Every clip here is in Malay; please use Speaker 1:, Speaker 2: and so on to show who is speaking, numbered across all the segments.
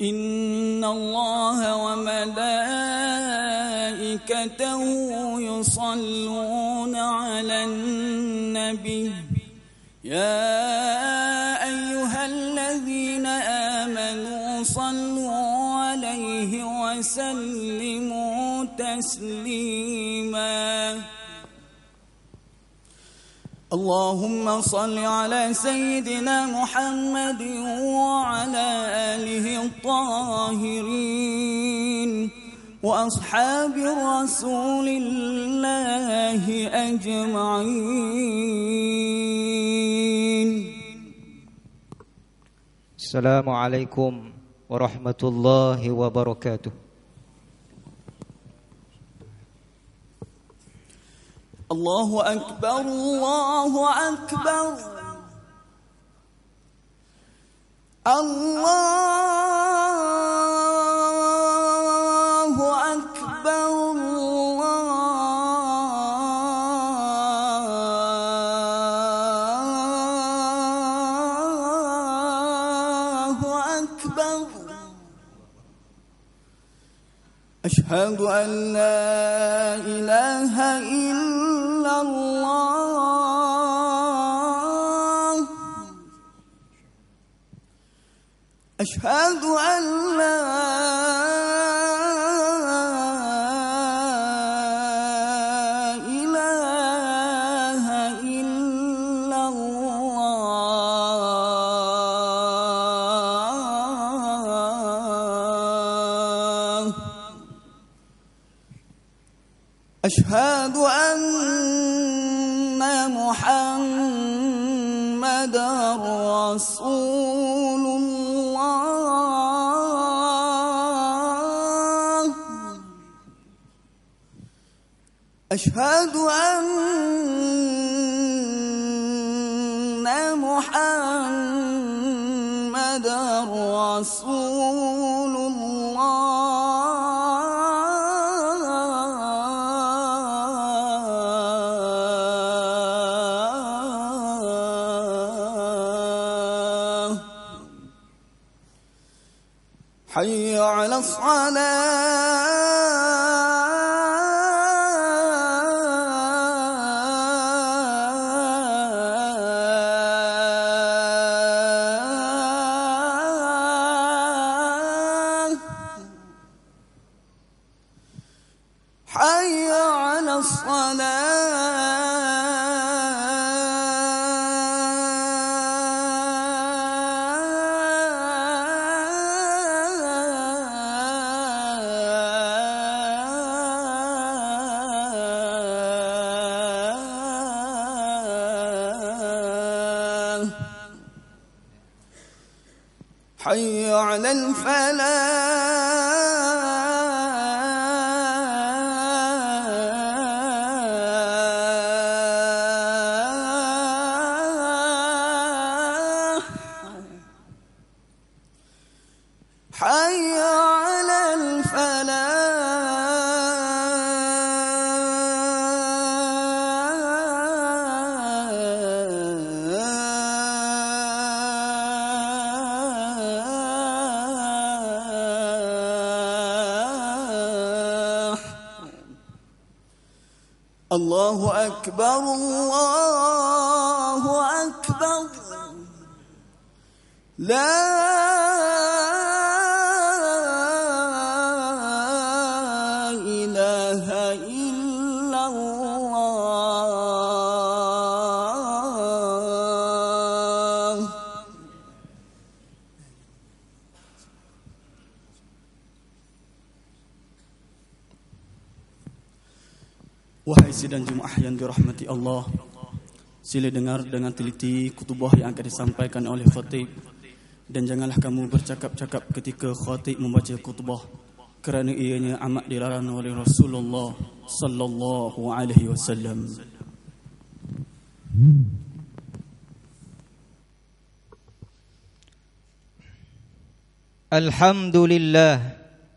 Speaker 1: إن الله وملائكته يصلون على النبي يا أيها الذين آمنوا صلوا عليه وسلموا تسليما اللهم صل على سيدنا محمد وعلى آله الطاهرين وأصحاب رسول الله أجمعين.
Speaker 2: السلام عليكم ورحمة الله وبركاته.
Speaker 1: الله أكبر الله أكبر الله أكبر الله أكبر أشهد أن لا إله إلا الله أشهد أن لا إله إلا الله أشهد أن محمدًا رسول الله أشهد أن محمدًا رسول حي على الصلاة حي على الصلاة حي على الفلاح حي على الفلاح الله أكبر الله أكبر لا إله إلا الله. Wahai sidang Jumaah yang dirahmati Allah, sila dengar dengan teliti khutbah yang akan disampaikan oleh khatib, dan janganlah kamu bercakap-cakap ketika khatib membaca khutbah, kerana ianya amat dilarang oleh Rasulullah sallallahu alaihi wasallam.
Speaker 2: Alhamdulillah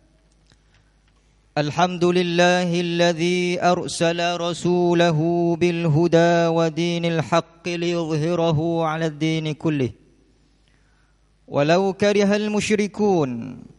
Speaker 2: الحمد لله الذي أرسل رسوله بالهدى ودين الحق ليظهره على الدين كله ولو كره المشركون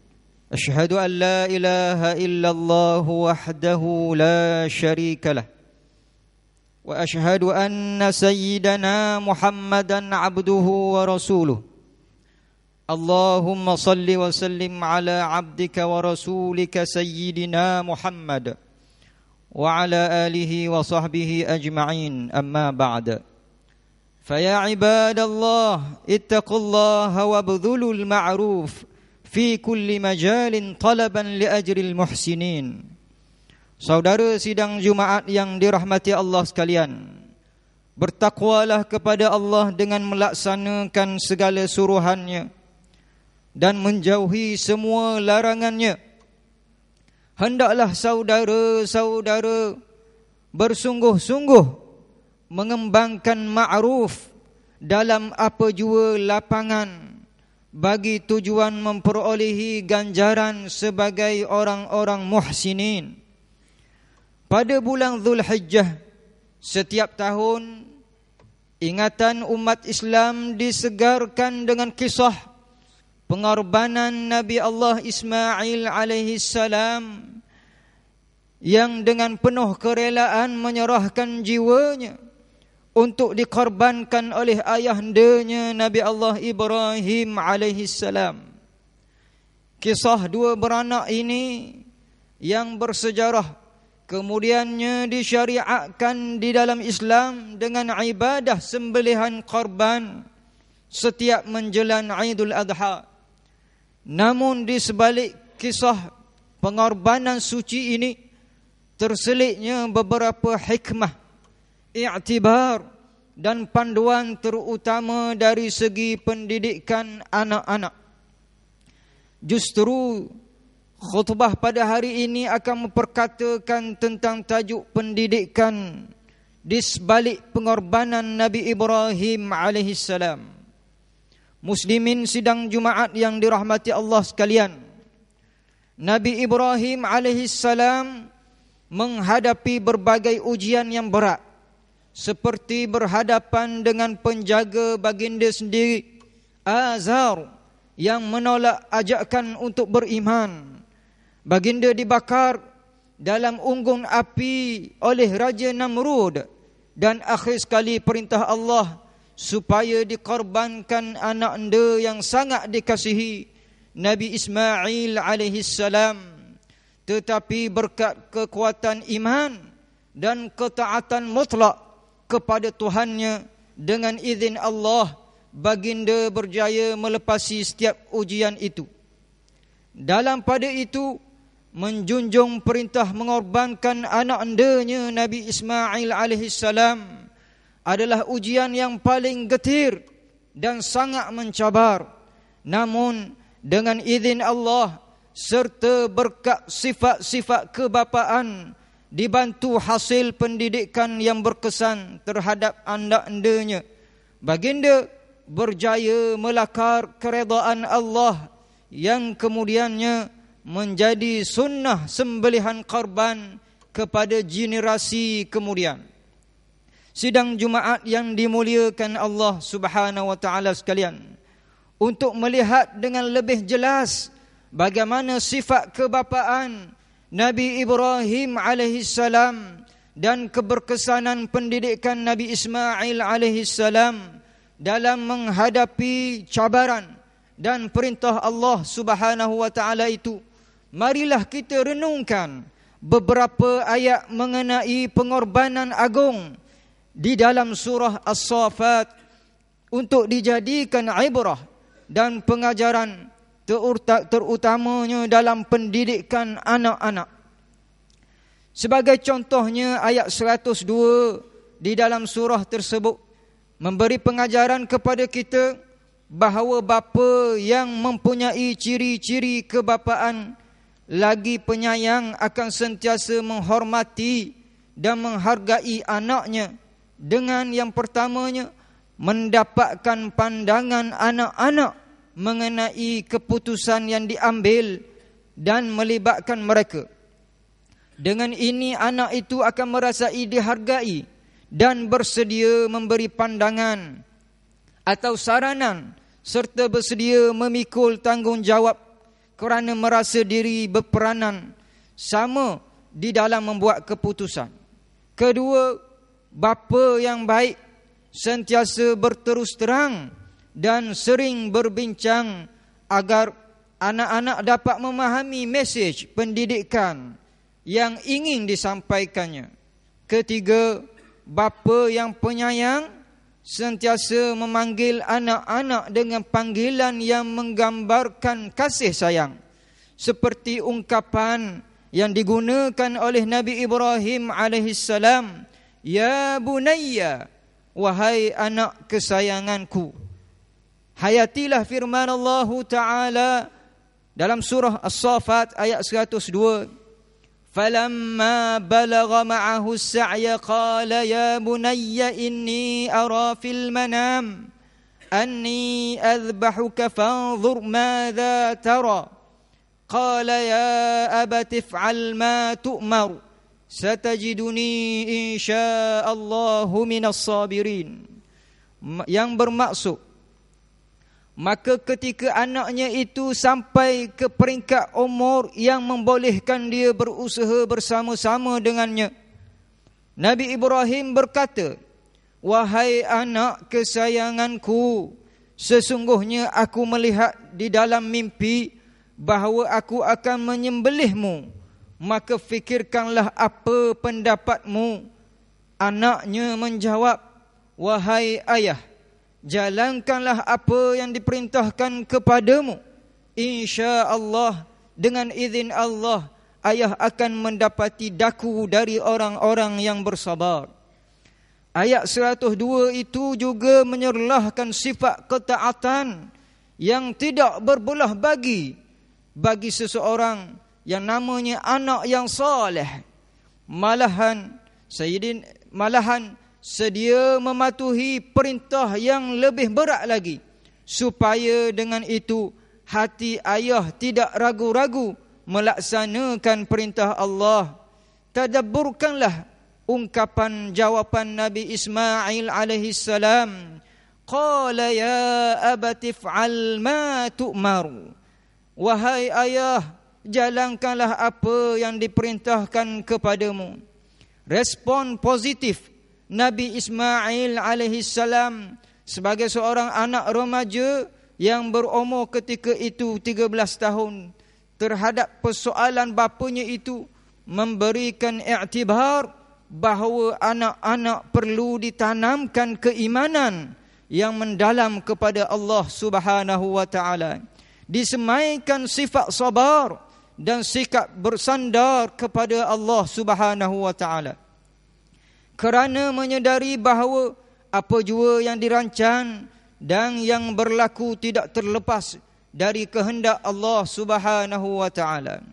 Speaker 2: أشهد أن لا إله إلا الله وحده لا شريك له وأشهد أن سيدنا محمدا عبده ورسوله اللهم صل وسلم على عبدك ورسولك سيدنا محمد وعلى آله وصحبه أجمعين أما بعد فيا عباد الله اتقوا الله وابذلوا المعروف في كل مجال طلبا لأجر المحسنين. Saudara sidang Jumaat yang dirahmati Allah sekalian, bertakwalah kepada Allah dengan melaksanakan segala suruhannya dan menjauhi semua larangannya. Hendaklah saudara-saudara bersungguh-sungguh mengembangkan ma'ruf dalam apa jua lapangan bagi tujuan memperolehi ganjaran sebagai orang-orang muhsinin. Pada bulan Zulhijjah setiap tahun, ingatan umat Islam disegarkan dengan kisah pengorbanan Nabi Allah Ismail alaihi salam yang dengan penuh kerelaan menyerahkan jiwanya untuk dikorbankan oleh ayahandanya Nabi Allah Ibrahim alaihi salam. Kisah dua beranak ini yang bersejarah kemudiannya disyariatkan di dalam Islam dengan ibadah sembelihan korban setiap menjelang Aidul Adha. Namun di sebalik kisah pengorbanan suci ini terselitnya beberapa hikmah, i'tibar dan panduan terutama dari segi pendidikan anak-anak. Justru khutbah pada hari ini akan memperkatakan tentang tajuk pendidikan di sebalik pengorbanan Nabi Ibrahim alaihi salam. Muslimin sidang Jumaat yang dirahmati Allah sekalian, Nabi Ibrahim alaihi salam menghadapi berbagai ujian yang berat, seperti berhadapan dengan penjaga baginda sendiri, Azar, yang menolak ajakan untuk beriman. Baginda dibakar dalam unggun api oleh Raja Namrud, dan akhir sekali perintah Allah supaya dikorbankan anak anda yang sangat dikasihi, Nabi Ismail alaihi salam. Tetapi berkat kekuatan iman dan ketaatan mutlak kepada Tuhannya, dengan izin Allah, baginda berjaya melepasi setiap ujian itu. Dalam pada itu, menjunjung perintah mengorbankan anak andanya Nabi Ismail alaihi salam adalah ujian yang paling getir dan sangat mencabar. Namun dengan izin Allah serta berkat sifat-sifat kebapaan, dibantu hasil pendidikan yang berkesan terhadap anak-andanya, baginda berjaya melakar keredaan Allah yang kemudiannya menjadi sunnah sembelihan korban kepada generasi kemudian. Sidang Jumaat yang dimuliakan Allah Subhanahu wa taala sekalian, untuk melihat dengan lebih jelas bagaimana sifat kebapaan Nabi Ibrahim alaihi salam dan keberkesanan pendidikan Nabi Ismail alaihi salam dalam menghadapi cabaran dan perintah Allah Subhanahu wa taala itu, marilah kita renungkan beberapa ayat mengenai pengorbanan agung di dalam surah As-Saffat untuk dijadikan ibrah dan pengajaran, terutamanya dalam pendidikan anak-anak. Sebagai contohnya, ayat 102 di dalam surah tersebut memberi pengajaran kepada kita bahawa bapa yang mempunyai ciri-ciri kebapaan lagi penyayang akan sentiasa menghormati dan menghargai anaknya, dengan yang pertamanya mendapatkan pandangan anak-anak mengenai keputusan yang diambil dan melibatkan mereka. Dengan ini anak itu akan merasai dihargai dan bersedia memberi pandangan atau saranan serta bersedia memikul tanggungjawab kerana merasa diri berperanan sama di dalam membuat keputusan. Kedua, bapa yang baik sentiasa berterus terang dan sering berbincang agar anak-anak dapat memahami mesej pendidikan yang ingin disampaikannya. Ketiga, bapa yang penyayang sentiasa memanggil anak-anak dengan panggilan yang menggambarkan kasih sayang, seperti ungkapan yang digunakan oleh Nabi Ibrahim alaihissalam, "Ya bunayya," wahai anak kesayanganku. Hayatilah firman Allah Ta'ala dalam surah As-Saffat ayat 102. "Falamma balagha ma'ahu as-sa'ya qala ya bunayya inni ara fil manam anni adhbahuka fanzur madza tara." Qala ya abati if'al ma tu'mar satajiduni insya'allahu minas sabirin. Yang bermaksud, maka ketika anaknya itu sampai ke peringkat umur yang membolehkan dia berusaha bersama-sama dengannya, Nabi Ibrahim berkata, "Wahai anak kesayanganku, sesungguhnya aku melihat di dalam mimpi bahawa aku akan menyembelihmu, maka fikirkanlah apa pendapatmu." Anaknya menjawab, "Wahai ayah, jalankanlah apa yang diperintahkan kepadamu. InsyaAllah, dengan izin Allah, ayah akan mendapati daku dari orang-orang yang bersabar." Ayat 102 itu juga menyerlahkan sifat ketaatan yang tidak berbelah bagi seseorang yang namanya anak yang saleh. Malahan sedia mematuhi perintah yang lebih berat lagi, supaya dengan itu hati ayah tidak ragu-ragu melaksanakan perintah Allah. Tadabburkanlah ungkapan jawapan Nabi Ismail alaihissalam, "Qala ya abati if'al ma tu'mar." Wahai ayah, jalankanlah apa yang diperintahkan kepadamu. Respon positif Nabi Ismail alaihissalam sebagai seorang anak remaja yang berumur ketika itu 13 tahun terhadap persoalan bapanya itu memberikan iktibar bahawa anak-anak perlu ditanamkan keimanan yang mendalam kepada Allah Subhanahu wa taala. Disemaikan sifat sabar dan sikap bersandar kepada Allah Subhanahu wa taala. Kerana menyedari bahawa apa jua yang dirancang dan yang berlaku tidak terlepas dari kehendak Allah Subhanahu wa taala.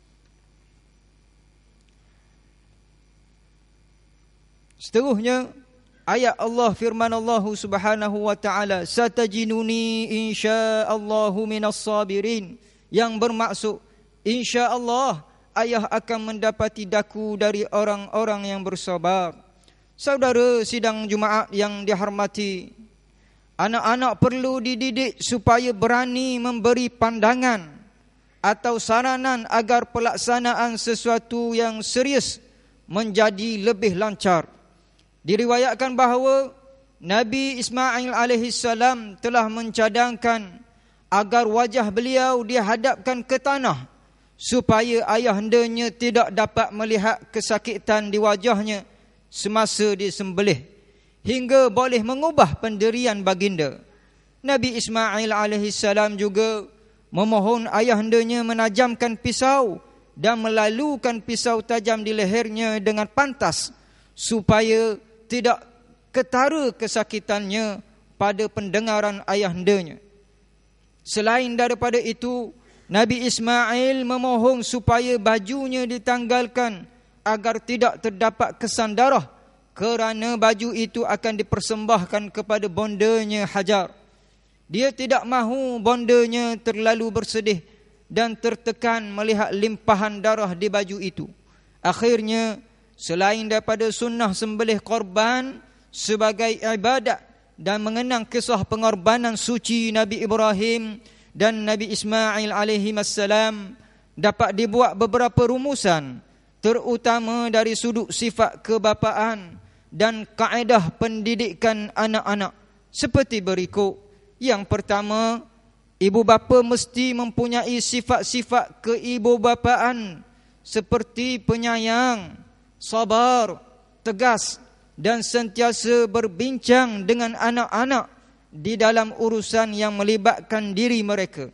Speaker 2: Seterusnya ayat Allah, firman Allah Subhanahu wa taala, "Satajinuni insyaallahu minas sabirin," yang bermaksud insyaallah ayah akan mendapati daku dari orang-orang yang bersabar. Saudara sidang Jumaat yang dihormati, anak-anak perlu dididik supaya berani memberi pandangan atau saranan agar pelaksanaan sesuatu yang serius menjadi lebih lancar. Diriwayatkan bahawa Nabi Ismail alaihissalam telah mencadangkan agar wajah beliau dihadapkan ke tanah supaya ayahandanya tidak dapat melihat kesakitan di wajahnya semasa disembelih, hingga boleh mengubah pendirian baginda. Nabi Ismail alaihissalam juga memohon ayahandanya menajamkan pisau dan melalukan pisau tajam di lehernya dengan pantas supaya tidak ketara kesakitannya pada pendengaran ayahandanya. Selain daripada itu, Nabi Ismail memohon supaya bajunya ditanggalkan agar tidak terdapat kesan darah, kerana baju itu akan dipersembahkan kepada bondanya Hajar. Dia tidak mahu bondanya terlalu bersedih dan tertekan melihat limpahan darah di baju itu. Akhirnya, selain daripada sunnah sembelih korban sebagai ibadat dan mengenang kisah pengorbanan suci Nabi Ibrahim dan Nabi Ismail alaihi wassalam dapat dibuat beberapa rumusan, terutama dari sudut sifat kebapaan dan kaedah pendidikan anak-anak seperti berikut. Yang pertama, ibu bapa mesti mempunyai sifat-sifat keibubapaan seperti penyayang, sabar, tegas dan sentiasa berbincang dengan anak-anak di dalam urusan yang melibatkan diri mereka.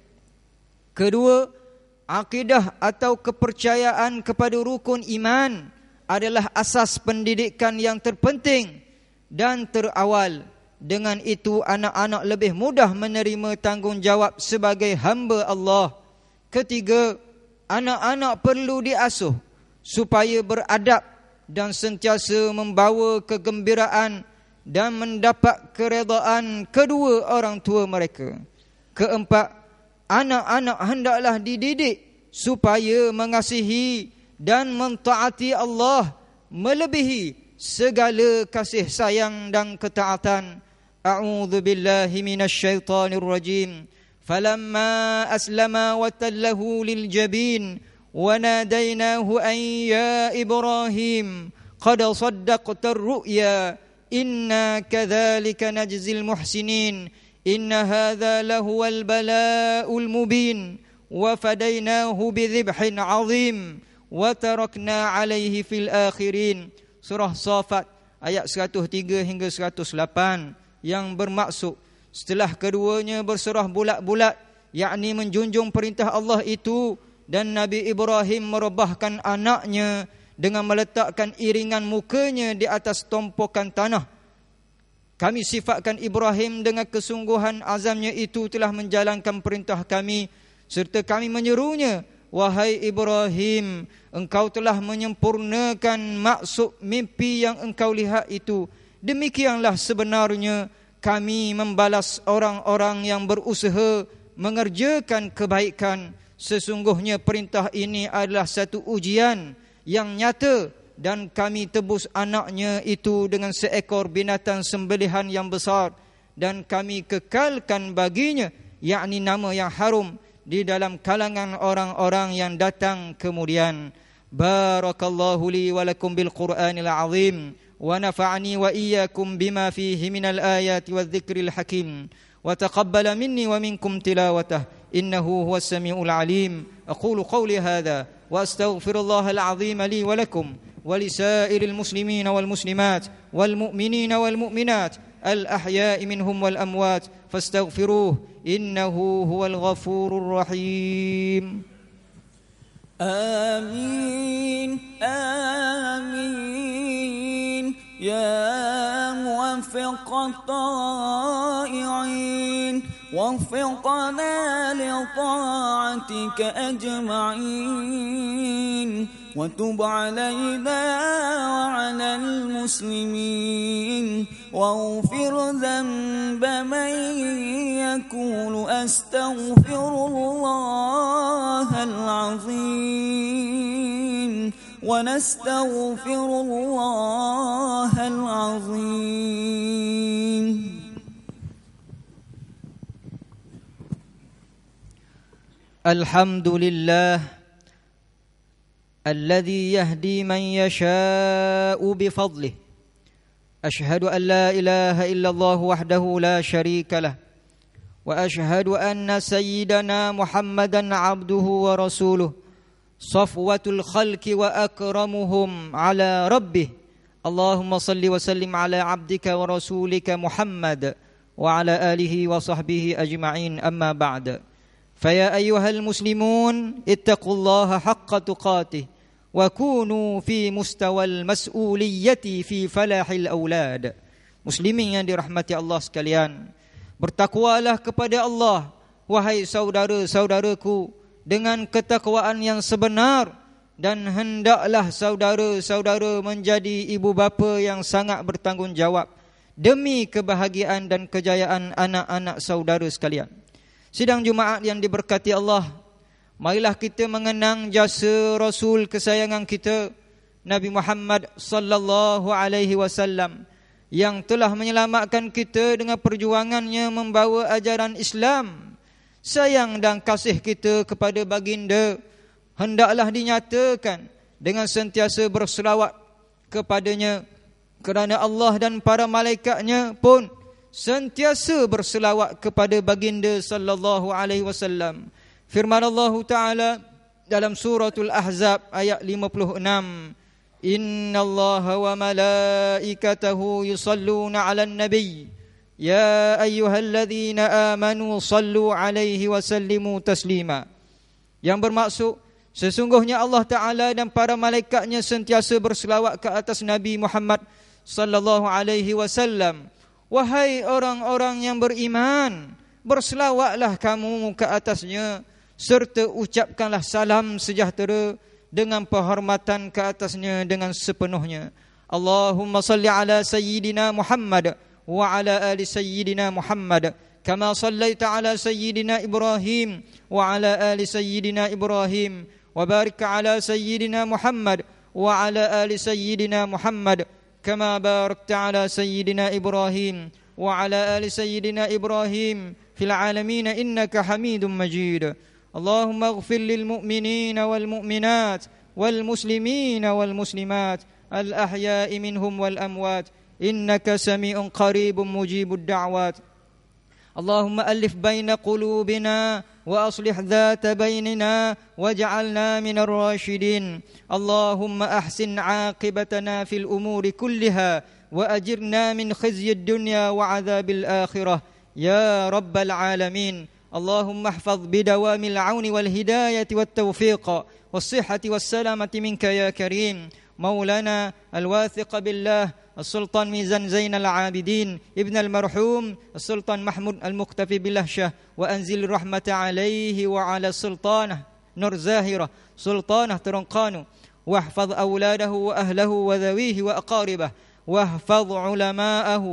Speaker 2: Kedua, akidah atau kepercayaan kepada rukun iman adalah asas pendidikan yang terpenting dan terawal. Dengan itu anak-anak lebih mudah menerima tanggungjawab sebagai hamba Allah. Ketiga, anak-anak perlu diasuh supaya beradab dan sentiasa membawa kegembiraan dan mendapat keredaan kedua orang tua mereka. Keempat, anak-anak hendaklah dididik supaya mengasihi dan mentaati Allah melebihi segala kasih sayang dan ketaatan. A'udzu billahi minasyaitonir rajim. Falamma aslama wa tallahu lil jabin wa nadainahu an ya Ibrahim qad saddaqta ar-ru'ya inna kadzalika najzil muhsinin inna hadza lahuwal bala'ul mubin wa fadainahu bidhibhin 'azim wa tarakna 'alaihi fil akhirin. Surah Shafat ayat 103 hingga 108, yang bermaksud setelah keduanya berserah bulat-bulat, yakni menjunjung perintah Allah itu, dan Nabi Ibrahim merebahkan anaknya dengan meletakkan iringan mukanya di atas tumpukan tanah. Kami sifatkan Ibrahim dengan kesungguhan azamnya itu telah menjalankan perintah kami, serta kami menyerunya, wahai Ibrahim, engkau telah menyempurnakan maksud mimpi yang engkau lihat itu. Demikianlah sebenarnya kami membalas orang-orang yang berusaha mengerjakan kebaikan. Sesungguhnya perintah ini adalah satu ujian yang nyata, dan kami tebus anaknya itu dengan seekor binatang sembelihan yang besar, dan kami kekalkan baginya, yakni nama yang harum di dalam kalangan orang-orang yang datang kemudian. Barakallahu li wa lakum bil Qur'anil azim wa nafa'ani wa iyyakum bima fihi minal ayati wadh-dhikril hakim wa taqabbala minni wa minkum tilawatah innahu huwas samiul alim. Aqulu qawli hadha wa astaghfirullahal azim li wa lakum wa lisairil muslimina wal muslimat wal mu'minina wal mu'minat al ahya'i minhum wal amwat fastaghfiruhu innahu huwal ghafurur rahim.
Speaker 1: آمين آمين يا موفق الطائعين وفقنا لطاعتك أجمعين وتب علينا وعلى المسلمين واغفر ذنب من يقول أستغفر الله العظيم ونستغفر الله العظيم.
Speaker 2: الحمد لله الذي يهدي من يشاء بفضله. أشهد أن لا إله إلا الله وحده لا شريك له وأشهد أن سيدنا محمدا عبده ورسوله صفوة الخلق وأكرمهم على ربه. اللهم صل وسلم على عبدك ورسولك محمد وعلى آله وصحبه أجمعين. أما بعد، فيا أيها المسلمون اتقوا الله حق تقاته وكونوا في مستوى المسؤولية في فلاح الأولاد. Muslimin yang dirahmati Allah sekalian, bertakwalah kepada Allah, wahai saudara-saudaraku, dengan ketakwaan yang sebenar, dan hendaklah saudara-saudara menjadi ibu bapa yang sangat bertanggungjawab demi kebahagiaan dan kejayaan anak-anak saudara sekalian. Sidang Jumaat yang diberkati Allah, marilah kita mengenang jasa Rasul kesayangan kita, Nabi Muhammad sallallahu alaihi wasallam, yang telah menyelamatkan kita dengan perjuangannya membawa ajaran Islam, sayang dan kasih kita kepada baginda hendaklah dinyatakan dengan sentiasa berselawat kepadanya, kerana Allah dan para malaikatnya pun sentiasa berselawat kepada baginda sallallahu alaihi wasallam. Firman Allah Taala dalam suratul Ahzab ayat 56, innallaha wa malaikatahu yusalluna 'alan nabiy ya ayyuhalladzina amanu sallu 'alaihi wa sallimu taslima. Yang bermaksud, sesungguhnya Allah Ta'ala dan para malaikatnya sentiasa berselawat ke atas Nabi Muhammad sallallahu alaihi wasallam. Wahai orang-orang yang beriman, berselawatlah kamu ke atasnya, serta ucapkanlah salam sejahtera dengan penghormatan ke atasnya dengan sepenuhnya. Allahumma salli ala sayyidina Muhammad wa ala ali sayyidina Muhammad kama sallaita ala sayyidina Ibrahim wa ala ali sayyidina Ibrahim wa barik ala sayyidina Muhammad wa ala ali sayyidina Muhammad kama barakta ala sayyidina Ibrahim wa ala ali sayyidina Ibrahim fil alamin innaka Hamidum Majid. Allahumma ighfir lil mu'minina wal mu'minat wal muslimina wal muslimat al ahya'i minhum wal amwat innaka sami'un qaribun mujibud da'wat. اللهم ألف بين قلوبنا وأصلح ذات بيننا واجعلنا من الراشدين. اللهم أحسن عاقبتنا في الأمور كلها وأجرنا من خزي الدنيا وعذاب الآخرة يا رب العالمين. اللهم احفظ بدوام العون والهداية والتوفيق والصحة والسلامة منك يا كريم مولانا الواثق بالله السلطان ميزان زين العابدين ابن المرحوم السلطان محمود المختفي باللهشة، وأنزل الرحمة عليه وعلى سلطانه نور زاهرة سلطانه ترنقانه، واحفظ أولاده وأهله وذويه وأقاربه، واحفظ علماءه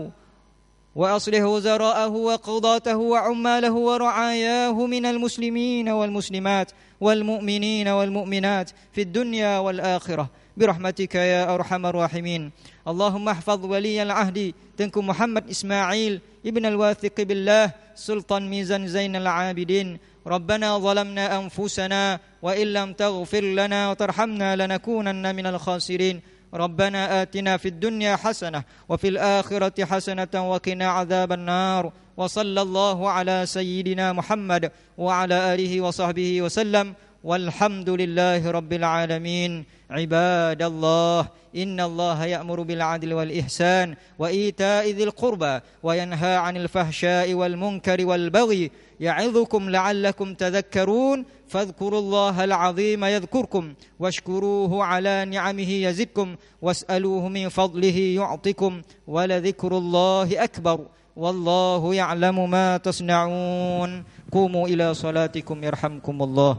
Speaker 2: وأصلح وزراءه وقضاته وعماله ورعاياه من المسلمين والمسلمات والمؤمنين والمؤمنات في الدنيا والآخرة برحمتك يا أرحم الراحمين. اللهم احفظ ولي العهد تنكو محمد إسماعيل ابن الواثق بالله سلطان ميزان زين العابدين. ربنا ظلمنا أنفسنا وإن لم تغفر لنا وترحمنا لنكونن من الخاسرين. ربنا آتنا في الدنيا حسنة وفي الآخرة حسنة وقنا عذاب النار. وصلى الله على سيدنا محمد وعلى آله وصحبه وسلم والحمد لله رب العالمين. عباد الله إن الله يأمر بالعدل والإحسان وإيتاء ذي القربى وينهى عن الفحشاء والمنكر والبغي يعظكم لعلكم تذكرون. فاذكروا الله العظيم يذكركم واشكروه على نعمه يزدكم واسألوه من فضله يعطكم ولذكر الله أكبر والله يعلم ما تصنعون. قوموا إلى صلاتكم يرحمكم الله.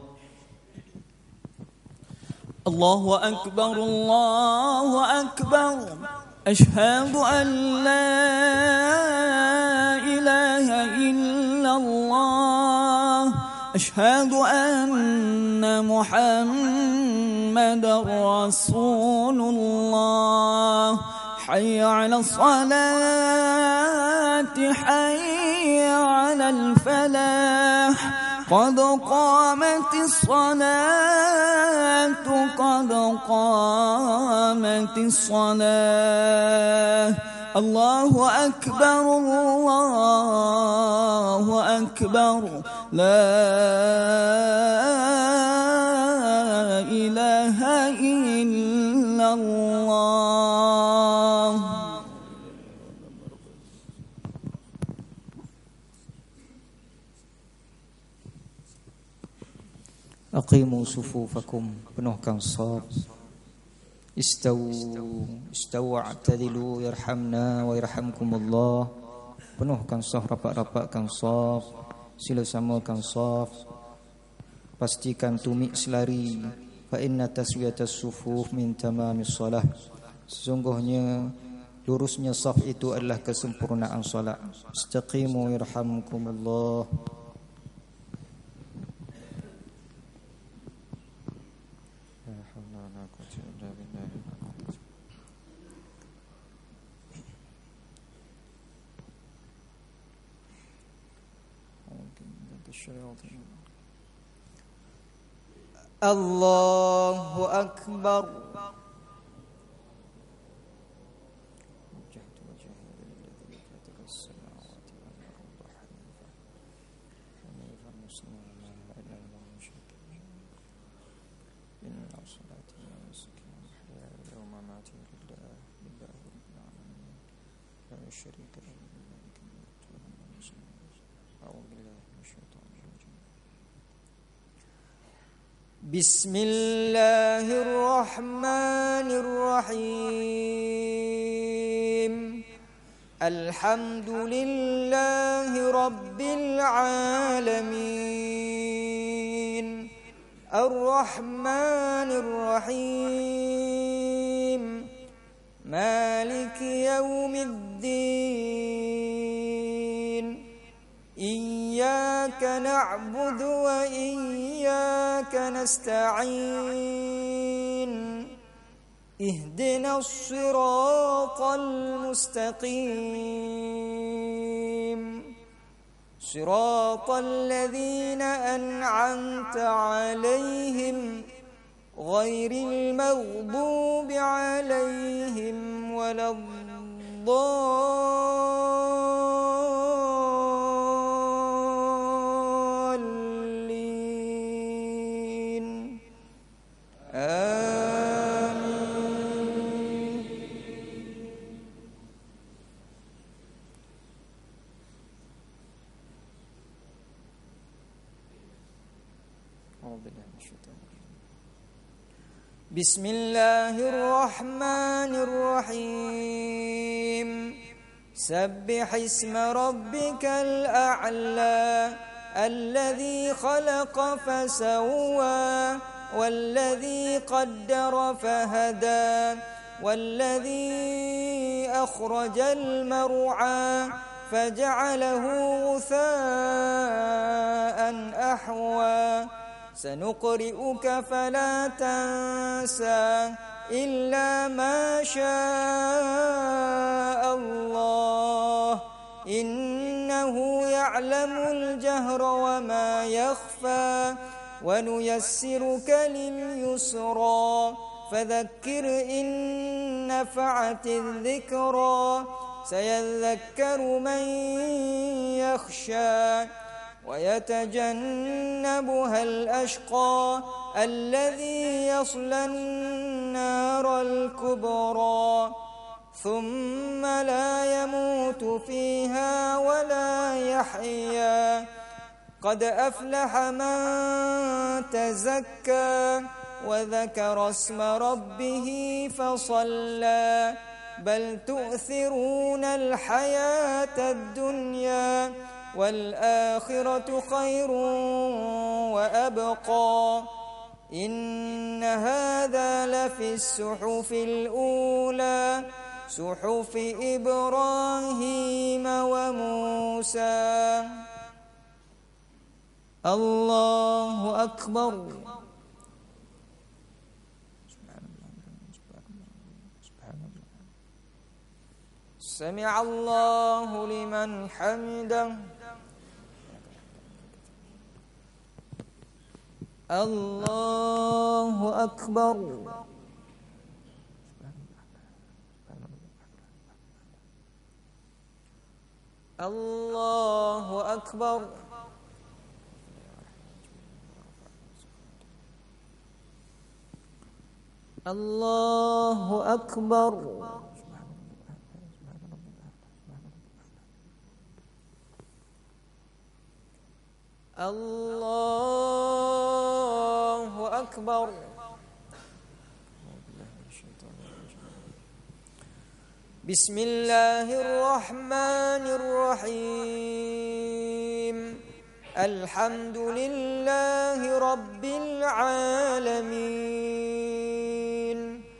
Speaker 1: الله أكبر الله أكبر أشهد أن لا إله إلا الله أشهد أن محمد رسول الله. حي على الصلاة حي على الفلاح قد قامت الصلاة قد قامت الصلاة. الله أكبر الله أكبر لا إله إلا الله.
Speaker 2: أقيموا صفوفكم penuhkan shaf. استووا اعتدلوا يرحمنا ويرحمكم الله. Penuhkan shaf, rapat-rapatkan shaf, sila samakan shaf. Pastikan tumit selari. Fa inna taswiyatas sufuf min tamamis salah. Sesungguhnya lurusnya shaf itu adalah kesempurnaan salat. Istaqimu yarhamkumullah. الله أكبر. وجهت وجهي للذي فطر السماوات والأرض حنيفا مسلما وما أنا من المشركين إن صلاتي ونسكي ومحياي ومماتي لله رب العالمين لا شريك له بذلك أمرت وأنا مسلم. أعوذ بالله من الشيطان الرجيم. بسم الله الرحمن الرحيم. الحمد لله رب العالمين الرحمن الرحيم مالك يوم الدين إياك نعبد وإياك نستعين اهدنا الصراط المستقيم صراط الذين أنعمت عليهم غير المغضوب عليهم ولا الضالين. آمين. أعوذ بالله من الشيطان الرجيم. بسم الله الرحمن الرحيم. سبح اسم ربك الأعلى الذي خلق فسوى والذي قدر فهدى والذي أخرج المرعى فجعله غثاء أحوى سنقرئك فلا تنسى إلا ما شاء الله إنه يعلم الجهر وما يخفى ونيسرك لليسرى فذكر إن نفعت الذكرى سيذكر من يخشى ويتجنبها الأشقى الذي يصلى النار الكبرى ثم لا يموت فيها ولا يحيا قد أفلح من تزكى وذكر اسم ربه فصلى بل تؤثرون الحياة الدنيا والآخرة خير وأبقى إن هذا لفي الصحف الأولى صحف إبراهيم وموسى. الله أكبر. سمع الله لمن حمده. الله أكبر. الله أكبر. الله أكبر. الله أكبر. بسم الله الرحمن الرحيم الحمد لله رب العالمين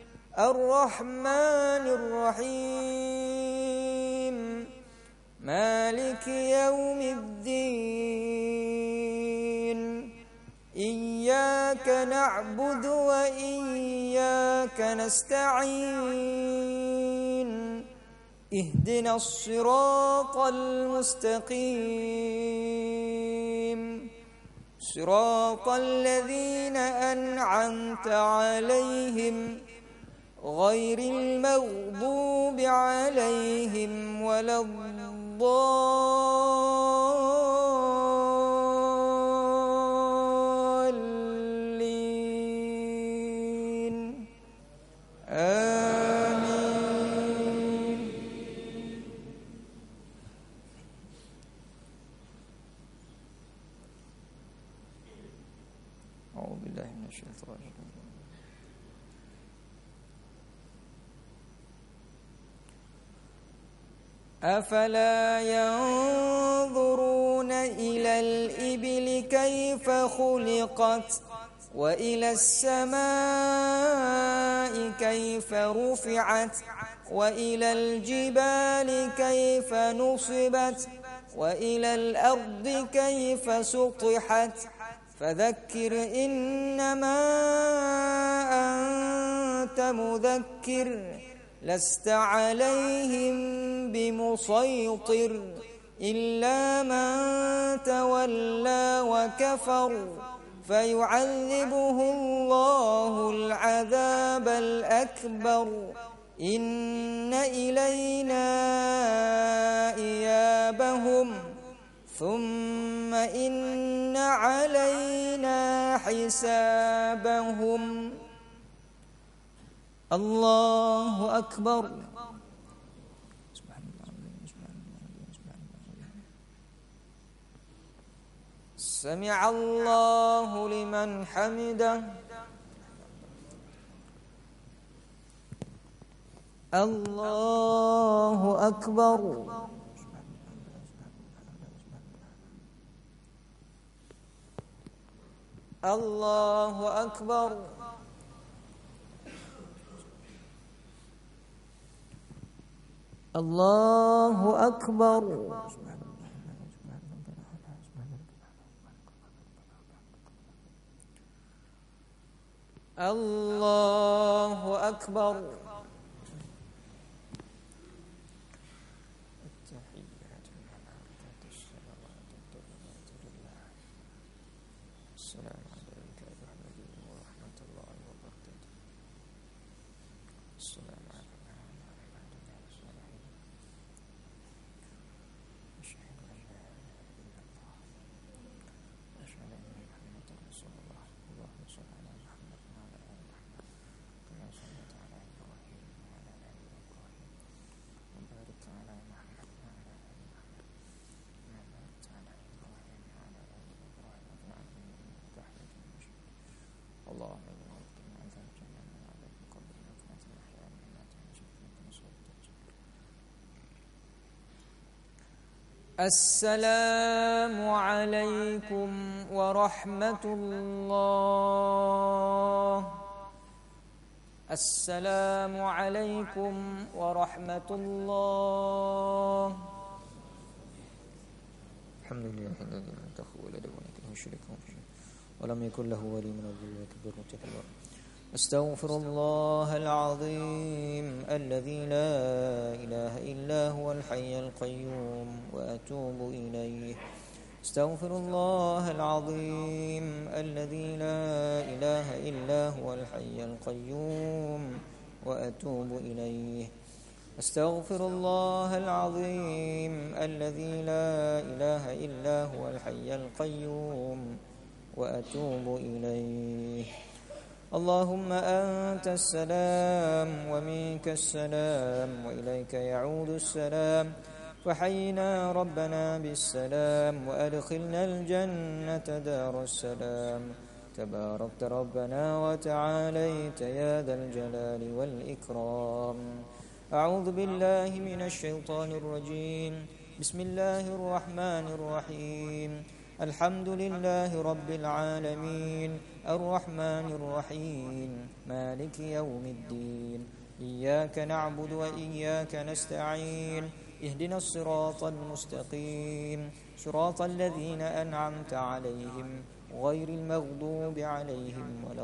Speaker 2: الرحمن الرحيم مالك يوم الدين إياك نعبد وإياك نستعين اهدنا الصراط المستقيم صراط الذين أنعمت عليهم غير المغضوب عليهم ولا الضالين آمين. أعوذ بالله من الشيطان الرجيم. أفلا ينظرون إلى الإبل كيف خلقت وإلى السماء كيف رفعت وإلى الجبال كيف نصبت وإلى الأرض كيف سطحت فذكر إنما أنت مذكر لست عليهم بمسيطر إلا من تولى وكفر فيعذبه الله العذاب الأكبر إن إلينا إيابهم ثم إن علينا حسابهم. الله أكبر. سمع الله لمن حمده. الله أكبر. الله أكبر. الله أكبر. الله أكبر. السلام عليك أيها النبي ورحمة الله وبركاته. السلام عليكم ورحمة الله وبركاته. أشهد أن لا إله إلا الله وأشهد أن محمدا رسول الله. اللهم صل على محمد وعلى آل محمد كما صليت على إبراهيم وعلى آل إبراهيم وبارك على محمد وعلى آل محمد كما باركت على إبراهيم وعلى آل إبراهيم في العالمين إنك حميد مجيد. اللهم إني أعوذ بك من عذاب جهنم ومن عذاب القبر ومن فتنة المحيا والممات ومن شر فتنة المسيح الدجال. السلام عليكم ورحمة الله. السلام عليكم ورحمة الله. الحمد لله الذي لم يتخذ ولدا ولم يكن له شريك في شيء ولم يكن له ولي من الذل وكبره تكبيرا. أستغفر الله العظيم الذي لا إله إلا هو الحي القيوم وأتوب إليه. أستغفر الله العظيم الذي لا إله إلا هو الحي القيوم وأتوب إليه. أستغفر الله العظيم الذي لا إله إلا هو الحي القيوم وأتوب إليه. اللهم أنت السلام ومنك السلام وإليك يعود السلام فحينا ربنا بالسلام وأدخلنا الجنة دار السلام. تباركت ربنا وتعاليت يا ذا الجلال والإكرام. أعوذ بالله من الشيطان الرجيم. بسم الله الرحمن الرحيم. الحمد لله رب العالمين الرحمن الرحيم مالك يوم الدين. إياك نعبد وإياك نستعين. اهدنا الصراط المستقيم صراط الذين أنعمت عليهم غير المغضوب عليهم ولا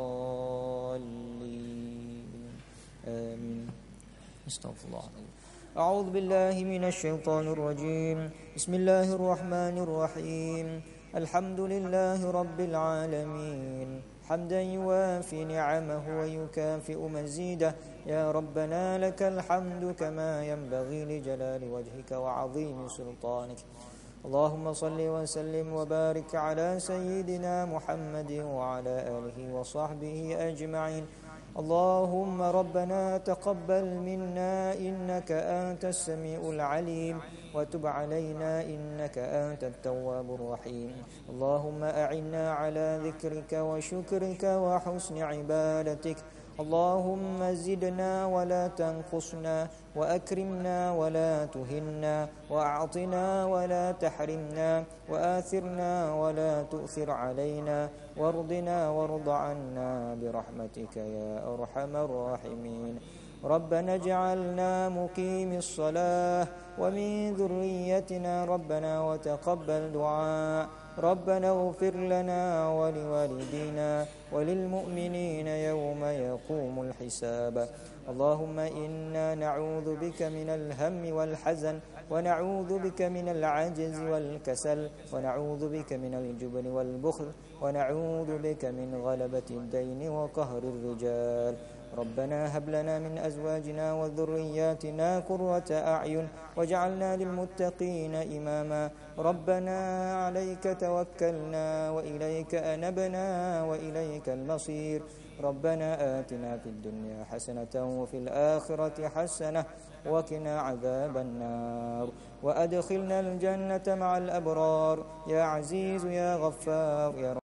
Speaker 2: الضالين آمين. استغفر الله. أعوذ بالله من الشيطان الرجيم. بسم الله الرحمن الرحيم. الحمد لله رب العالمين حمدا يوافي نعمه ويكافئ مزيده. يا ربنا لك الحمد كما ينبغي لجلال وجهك وعظيم سلطانك. اللهم صل وسلم وبارك على سيدنا محمد وعلى آله وصحبه أجمعين. اللهم ربنا تقبل منا إنك أنت السميع العليم وتب علينا إنك أنت التواب الرحيم. اللهم أعنا على ذكرك وشكرك وحسن عبادتك. اللهم زدنا ولا تنقصنا وأكرمنا ولا تهنا وأعطنا ولا تحرمنا وآثرنا ولا تؤثر علينا وارضنا وارض عنا برحمتك يا أرحم الراحمين. ربنا اجعلنا مقيم الصلاة ومن ذريتنا ربنا وتقبل دعاء. ربنا اغفر لنا ولوالدينا وللمؤمنين يوم يقوم الحساب. اللهم إنا نعوذ بك من الهم والحزن ونعوذ بك من العجز والكسل ونعوذ بك من الجبن والبخل ونعوذ بك من غلبة الدين وقهر الرجال. ربنا هب لنا من أزواجنا وذرياتنا قرة أعين واجعلنا للمتقين إماما. ربنا عليك توكلنا وإليك أنبنا وإليك المصير. ربنا آتنا في الدنيا حسنة وفي الآخرة حسنة وقنا عذاب النار وأدخلنا الجنة مع الأبرار يا عزيز يا غفار يا